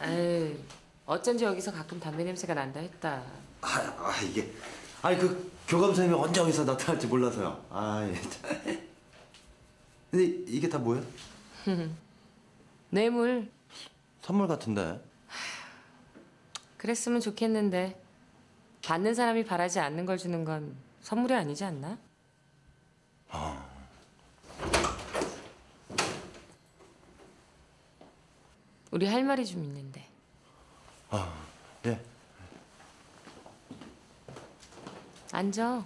에이, 어쩐지 여기서 가끔 담배 냄새가 난다 했다. 이게 그 교감 선생님이 언제 어디서 나타날지 몰라서요. 근데 이게 다 뭐야? 뇌물. 선물 같은데. 그랬으면 좋겠는데 받는 사람이 바라지 않는 걸 주는 건 선물이 아니지 않나? 우리 할 말이 좀 있는데. 예. 앉아.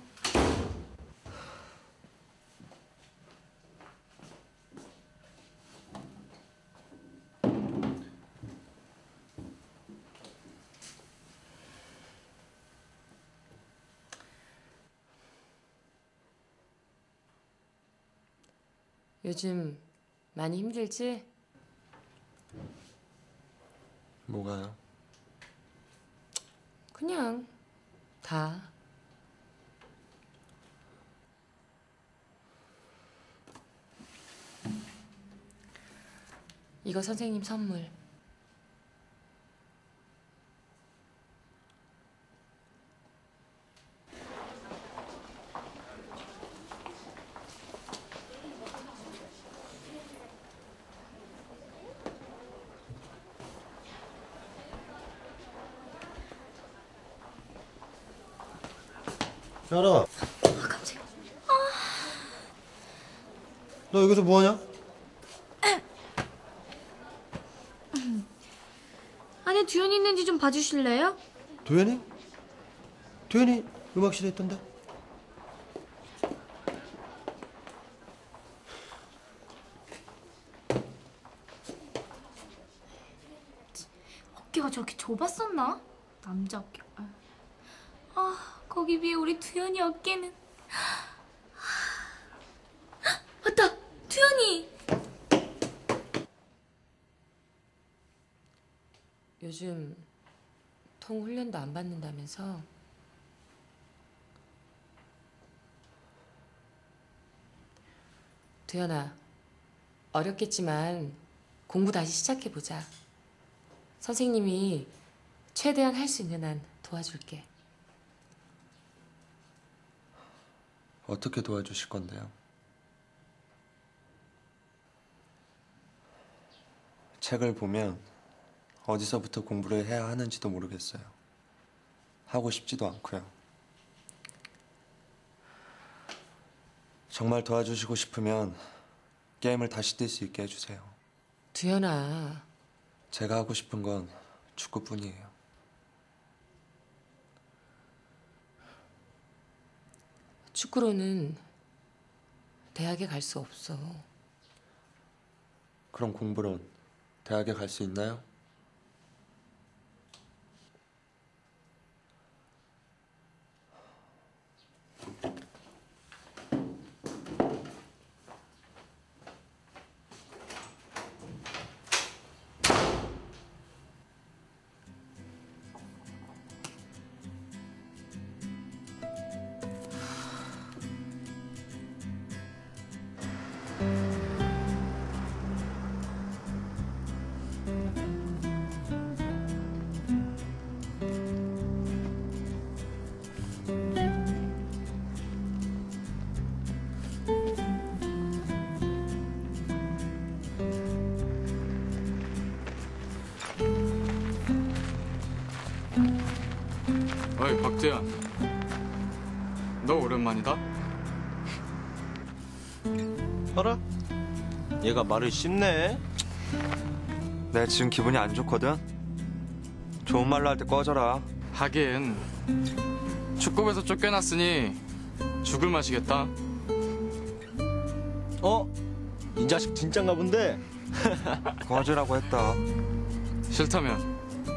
요즘 많이 힘들지? 뭐가요? 그냥 다. 이거 선생님 선물. 야라. 깜짝이야. 너 여기서 뭐하냐? 안에 두현이 있는지 좀 봐주실래요? 도현이? 도현이 음악실에 있던데? 어깨가 저렇게 좁았었나? 남자 어깨. 거기 비해 우리 두현이 어깨는. 맞다! 두현이! 요즘 통 훈련도 안 받는다면서? 두현아, 어렵겠지만 공부 다시 시작해보자. 선생님이 최대한 할 수 있는 한 도와줄게. 어떻게 도와주실 건데요? 책을 보면 어디서부터 공부를 해야 하는지도 모르겠어요. 하고 싶지도 않고요. 정말 도와주시고 싶으면 게임을 다시 뛸 수 있게 해주세요. 두현아, 제가 하고 싶은 건 축구뿐이에요. 축구로는 대학에 갈 수 없어. 그럼 공부론 대학에 갈 수 있나요? 어이 박재현, 너 오랜만이다? 알아? 얘가 말을 씹네. 내가 지금 기분이 안 좋거든? 좋은 말로 할 때 꺼져라. 하긴 축구부에서 쫓겨났으니 죽을 맛이겠다. 이 자식 진짠가 본데. 꺼지라고 했다. 싫다면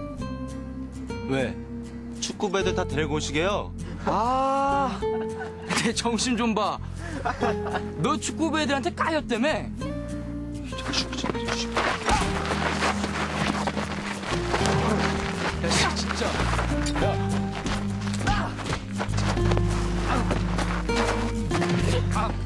왜? 축구부 애들 다 데리고 오시게요? 내 정신 좀 봐. 너 축구부 애들한테 까였다며? 야 진짜.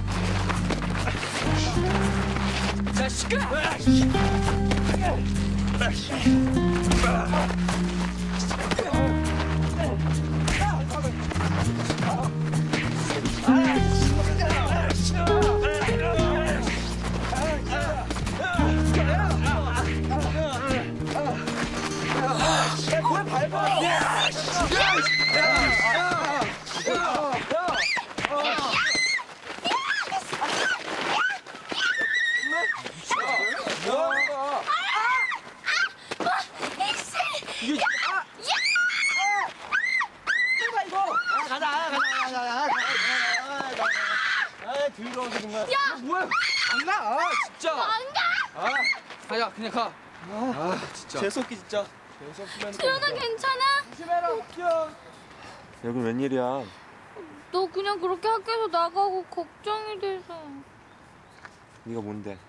야. 자식아! 진짜. 안 가. 가자, 그냥 가. 진짜. 재수없기 진짜. 튜연아 괜찮아? 여기 웬일이야? 너 그냥 그렇게 학교에서 나가고 걱정이 돼서. 네가 뭔데?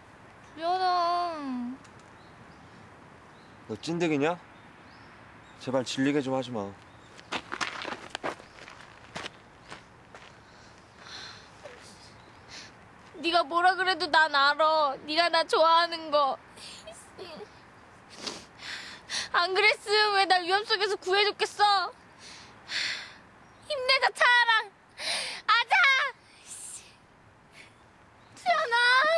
튜연아. 너 찐득이냐? 제발 질리게 좀 하지 마. 네가 뭐라 그래도 난 알아. 네가 나 좋아하는 거. 안 그랬으면 왜 날 위험 속에서 구해줬겠어. 힘내자 차랑. 아자. 수연아.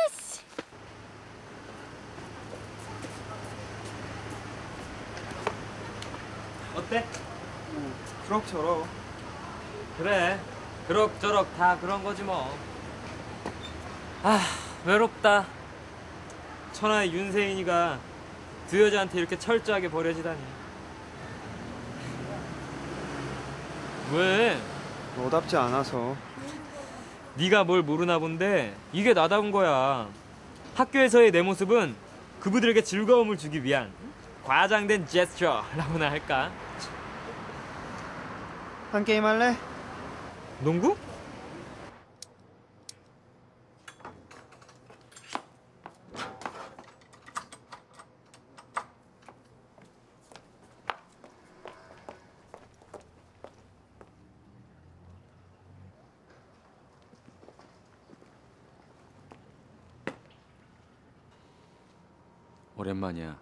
어때? 그럭저럭. 그래. 그럭저럭 다 그런 거지 뭐. 아, 외롭다. 천하의 윤세인이가 두 여자한테 이렇게 철저하게 버려지다니. 왜? 너답지 않아서. 네가 뭘 모르나 본데 이게 나다운 거야. 학교에서의 내 모습은 그부들에게 즐거움을 주기 위한 과장된 제스처라고나 할까? 한 게임 할래? 농구? 오랜만이야.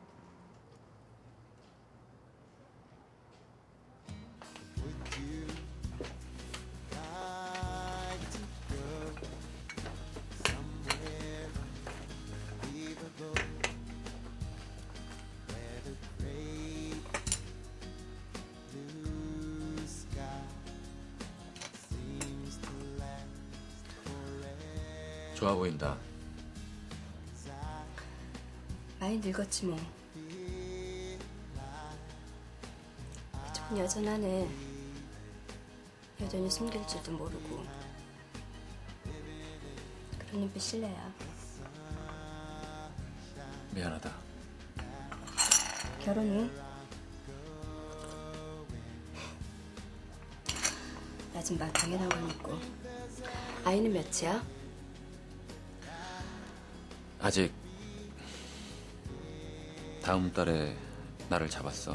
좋아 보인다. 많이 늙었지 뭐. 좀 여전하네. 여전히 숨길 줄도 모르고. 그런 눈빛 실례야. 미안하다. 결혼은? 낮은 말 당연한 걸 묻고. 아이는 몇이야? 아직 다음 달에 나를 잡았어.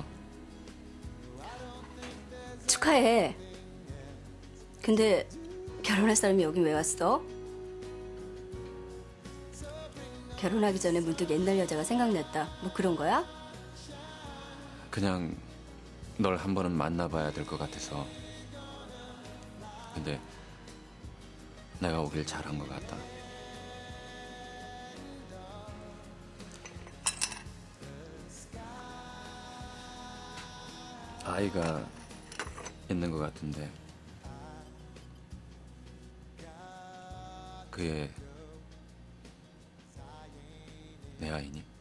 축하해. 근데 결혼할 사람이 여긴 왜 왔어? 결혼하기 전에 문득 옛날 여자가 생각났다. 뭐 그런 거야? 그냥 널 한 번은 만나봐야 될 것 같아서. 근데 내가 오길 잘한 것 같다. 아이가 있는 것 같은데 그게 내 아이니?